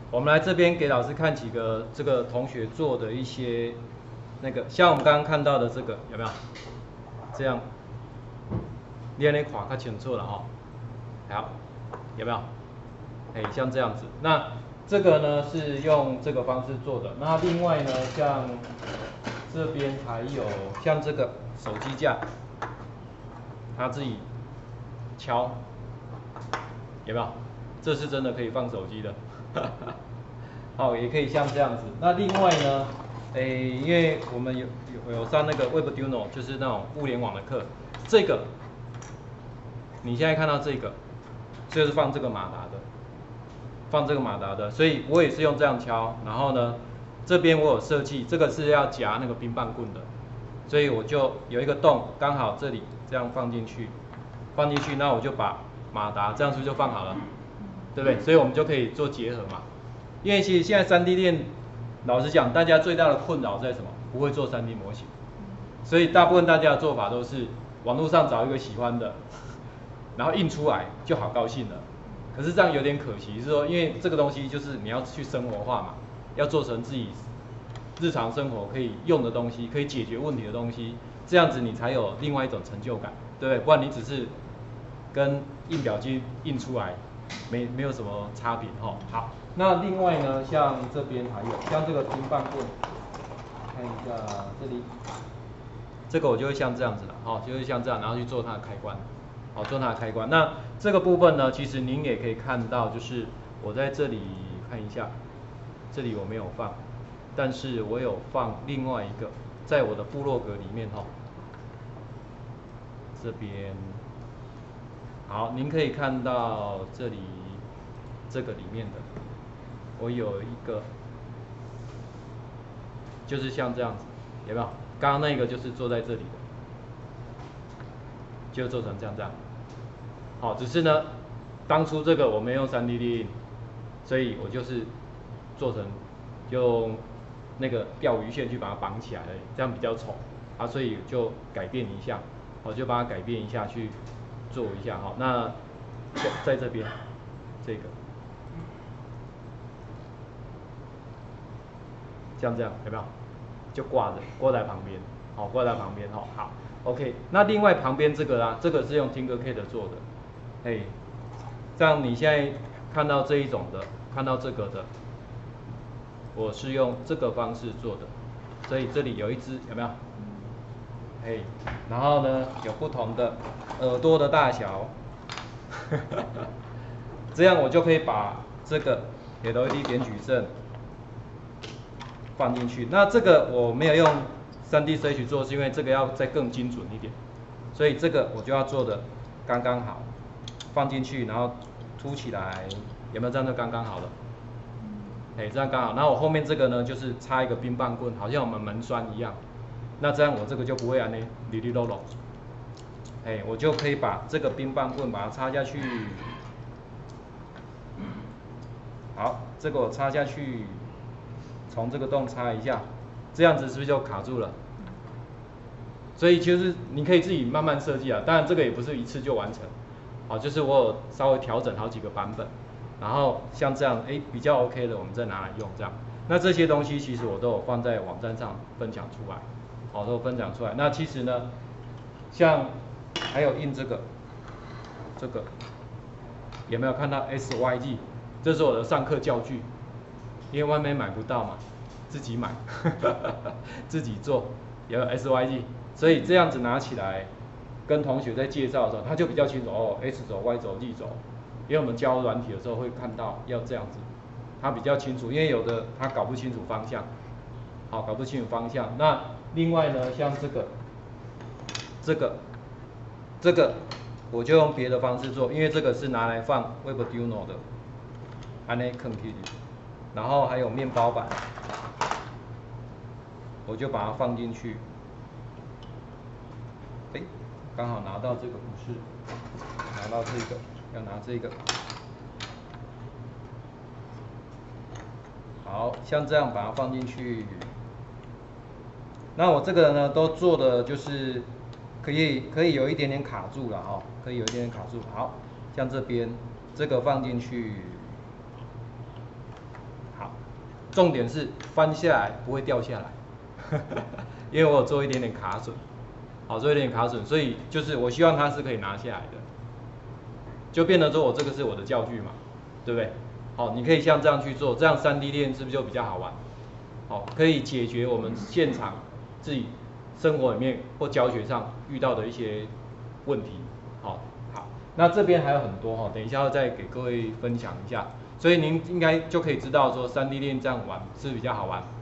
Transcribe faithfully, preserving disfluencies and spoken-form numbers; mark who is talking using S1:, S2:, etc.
S1: 我们来这边给老师看几个这个同学做的一些那个，像我们刚刚看到的这个有没有？这样，练那垮看清楚了哈。好，有没有？哎，像这样子。那这个呢是用这个方式做的。那另外呢，像这边还有像这个手机架，他自己敲，有没有？这是真的可以放手机的。好，也可以像这样子。那另外呢，诶，因为我们有有有上那个 Webarduino， 就是那种物联网的课，这个你现在看到这个，就是放这个马达的，放这个马达的，所以我也是用这样敲。然后呢，这边我有设计，这个是要夹那个冰棒棍的，所以我就有一个洞，刚好这里这样放进去，放进去，那我就把马达这样是不是就放好了？对不对？所以我们就可以做结合嘛。因为其实现在 三 D 店，老实讲，大家最大的困扰在什么？不会做 三 D 模型，所以大部分大家的做法都是网络上找一个喜欢的，然后印出来就好高兴了。可是这样有点可惜，是说因为这个东西就是你要去生活化嘛，要做成自己日常生活可以用的东西，可以解决问题的东西，这样子你才有另外一种成就感，对不对？不然你只是跟印表机印出来，没没有什么差别哈。好，那另外呢，像这边还有像这个冰棒棍，看一下这里，这个我就会像这样子了，哈，就会像这样，然后去做它的开关，好，做它的开关。那这个部分呢，其实您也可以看到，就是我在这里看一下，这里我没有放，但是我有放另外一个，在我的部落格里面哈，这边。好，您可以看到这里这个里面的，我有一个，就是像这样子，有没有？刚刚那个就是坐在这里的，就做成这样这样。好，只是呢，当初这个我没用 三 D 列印，所以我就是做成用那个钓鱼线去把它绑起来而已，这样比较丑啊，所以就改变一下，我就把它改变一下去做一下哈。那在在这边这个，像这样有没有？就挂着挂在旁边，好，挂在旁边哈。好 ，OK。那另外旁边这个啦，这个是用 Tinkercad 做的，哎，这样你现在看到这一种的，看到这个的，我是用这个方式做的，所以这里有一只有没有？哎，然后呢有不同的耳朵的大小，这样我就可以把这个 L E D 点矩阵放进去。那这个我没有用 三 D Sketch 做，是因为这个要再更精准一点，所以这个我就要做的刚刚好，放进去，然后凸起来，有没有这样就刚刚好了？哎，这样刚好。然后我后面这个呢，就是插一个冰棒棍，好像我们门栓一样。那这样我这个就不会安呢哩哩啰啰。哎，我就可以把这个冰棒棍把它插下去。好，这个我插下去，从这个洞插一下，这样子是不是就卡住了？所以其实你可以自己慢慢设计啊，当然这个也不是一次就完成。好，就是我有稍微调整好几个版本，然后像这样，哎，比较 OK 的，我们再拿来用这样。那这些东西其实我都有放在网站上分享出来，好，都分享出来。那其实呢，像还有印这个，这个有没有看到 S Y G？ 这是我的上课教具，因为外面买不到嘛，自己买，自己做，有 S Y G， 所以这样子拿起来。跟同学在介绍的时候，他就比较清楚哦 ，X 轴、Y 轴、Z 轴，因为我们教软体的时候会看到要这样子，他比较清楚，因为有的他搞不清楚方向，好，搞不清楚方向。那另外呢，像这个、这个、这个，我就用别的方式做，因为这个是拿来放 Webarduino 的，安内坑进去，然后还有面包板，我就把它放进去，哎。刚好拿到这个不是，拿到这个，要拿这个，好像这样把它放进去。那我这个呢，都做的就是可以可以有一点点卡住了哈，可以有一点点卡住。好，像这边这个放进去， 重点是翻下来不会掉下来，因为我有做一点点卡榫，好，做一点点卡榫，所以就是我希望它是可以拿下来的，就变得说我这个是我的教具嘛，对不对？好，你可以像这样去做，这样 三 D 练是不是就比较好玩？好，可以解决我们现场自己生活里面或教学上遇到的一些问题。好，好，那这边还有很多哈，等一下要再给各位分享一下。所以您应该就可以知道说 三 D 练这样玩是比较好玩。